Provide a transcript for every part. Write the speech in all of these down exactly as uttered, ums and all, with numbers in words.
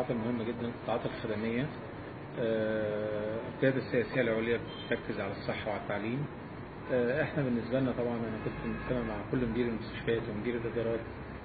القطاعات المهمه جدا القطاعات الخدميه. القياده السياسيه العليا بتركز على الصحه وعلى التعليم. احنا بالنسبه لنا طبعا انا كنت مجتمع مع كل مدير المستشفيات ومدير الادارات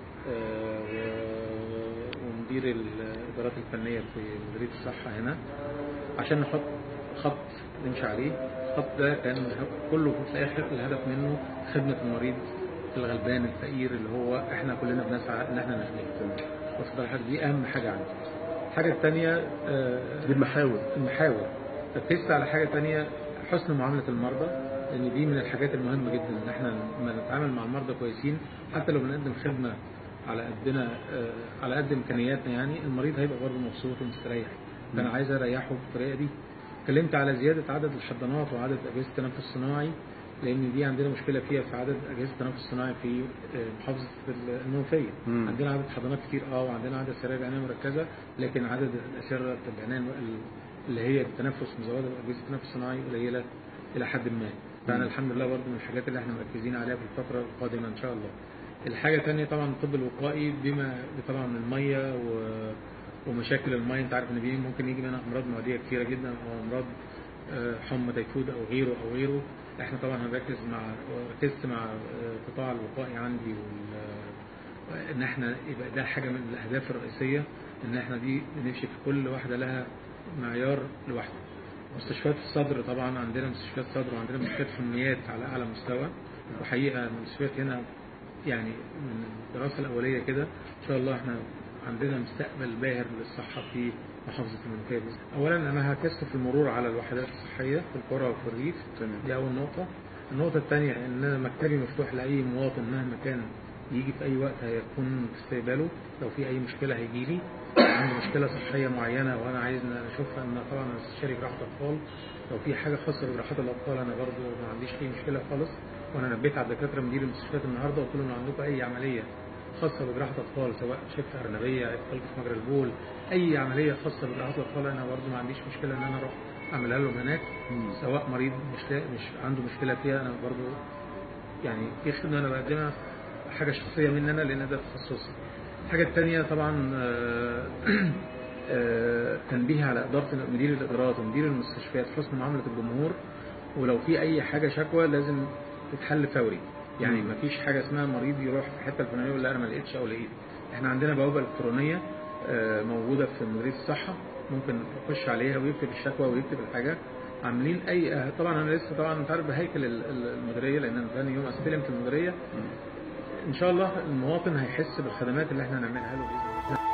ومدير الادارات الفنيه في مديريه الصحه هنا عشان نحط خط نمشي عليه. الخط ده كان كله في الاخر الهدف منه خدمه المريض الغلبان الفقير اللي هو احنا كلنا بنسعى ان احنا نخدمه. واخد بالك، دي اهم حاجه عندي. الحاجه الثانيه دي المحاور المحاور ركزت على حاجه ثانيه، حسن معامله المرضى، لان دي من الحاجات المهمه جدا ان احنا لما نتعامل مع المرضى كويسين حتى لو بنقدم خدمه على قدنا على قد امكانياتنا، يعني المريض هيبقى برضه مبسوط ومستريح. فانا عايز اريحه بالطريقه دي. اتكلمت على زياده عدد الحضانات وعدد اجهزه التنفس الصناعي، لان دي عندنا مشكله فيها في عدد اجهزه التنفس الصناعي في محافظه المنوفيه. مم. عندنا عدد حضانات كتير اه وعندنا عدد سراير عنايه مركزه، لكن عدد الاسره العنايه اللي هي التنفس مزوده باجهزه التنفس الصناعي قليله الى حد ما. فانا الحمد لله برضه من الحاجات اللي احنا مركزين عليها في الفتره القادمه ان شاء الله. الحاجه الثانيه طبعا الطب الوقائي، بما طبعا الميه و ومشاكل الميه، انت عارف ان دي ممكن يجي منها امراض معديه كثيره جدا او امراض حمى تيفود او غيره او غيره. احنا طبعا هنركز مع ركزت مع قطاع الوقائي عندي ان احنا يبقى ده حاجه من الاهداف الرئيسيه، ان احنا دي نمشي في كل واحده لها معيار لوحده. مستشفيات الصدر طبعا عندنا مستشفيات صدر وعندنا مستشفيات حميات على اعلى مستوى، وحقيقه المستشفيات هنا يعني من الدراسه الاوليه كده ان شاء الله احنا عندنا مستقبل باهر للصحه في محافظه المنوفيه. اولا انا هركز في المرور على الوحدات الصحيه في القرى وفي الريف، دي اول نقطه. النقطه الثانيه ان انا مكتبي مفتوح لاي مواطن مهما كان يجي في اي وقت هيكون في استقباله. لو في اي مشكله هيجي لي، عنده مشكله صحيه معينه وانا عايز اشوفها، ان طبعا انا استشاري جراحه اطفال، لو في حاجه خاصه بجراحات الاطفال انا برضو ما عنديش اي مشكله خالص. وانا نبيت على الدكاتره مدير المستشفيات النهارده وقلت لهم عندكم اي عمليه خاصه بجراحه اطفال، سواء شفه ارنبيه، اطفال في مجرى البول، اي عمليه خاصه بجراحه الاطفال انا برضو ما عنديش مشكله ان انا اروح اعملها لهم هناك. سواء مريض مش مش عنده مشكله فيها انا برضو يعني في خدمه انا بقدمها حاجه شخصيه مني انا لان ده تخصصي. الحاجه الثانيه طبعا تنبيه على اداره مدير الادارات ومدير المستشفيات حسن معامله الجمهور، ولو في اي حاجه شكوى لازم تتحل فوري. يعني ما فيش حاجه اسمها مريض يروح في حته الفلانيه يقول لا انا ما لقيتش او لقيت. احنا عندنا بوابه الكترونيه موجوده في مديريه الصحه، ممكن يخش عليها ويكتب الشكوى ويكتب الحاجه. عاملين اي طبعا انا لسه طبعا انت عارف بهيكل المديريه لان انا ثاني يوم استلم في المديريه. ان شاء الله المواطن هيحس بالخدمات اللي احنا هنعملها له باذن الله.